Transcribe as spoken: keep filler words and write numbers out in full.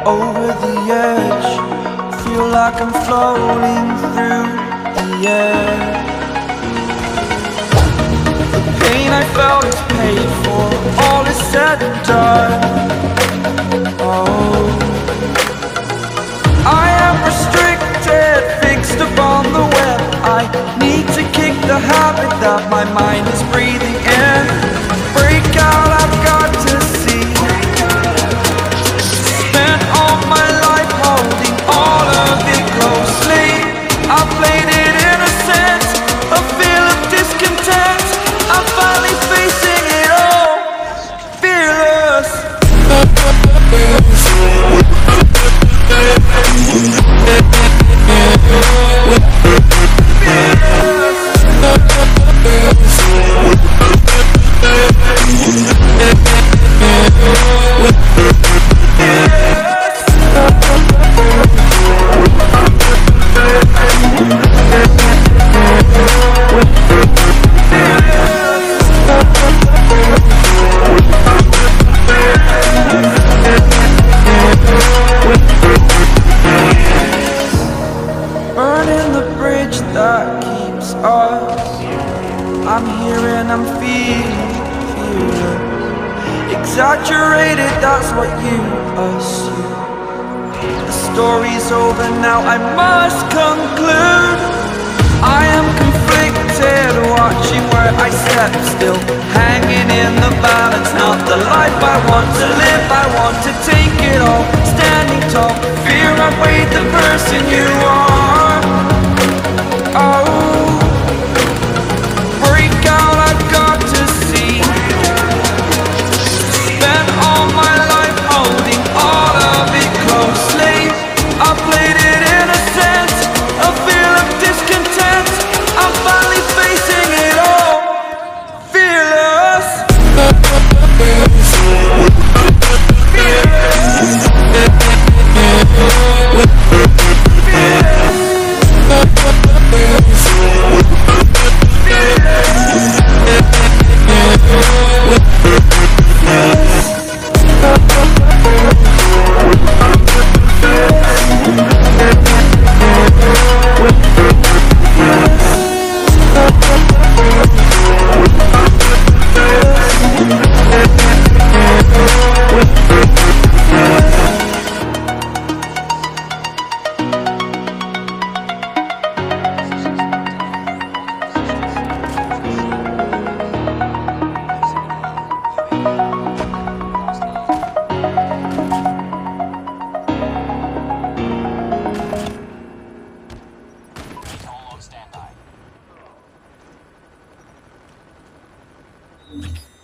over the edge. Feel like I'm floating through the air. The pain I felt is paid for, all is said and done. Oh, I am restricted, fixed upon the web. I need to kick the habit that my mind is breathing in. Break out, I've got to see. Spent all my life holding all of it closely. I played it innocent, a feel of discontent. I'm finally facing it all, fearless. Burning the bridge that keeps us. I'm here and I'm feeling, feeling exaggerated, that's what you assume. The story's over now, I must conclude. I am conflicted, watching where I step still, hanging in the balance. Not the life I want to live, I want to take it all. Standing tall, fear outweighed the person you are. Oh, break out, I've got to see. Spent all my life holding all of it closely. I played it innocent, a feel of discontent. I'm finally facing it all, fearless. Stand by.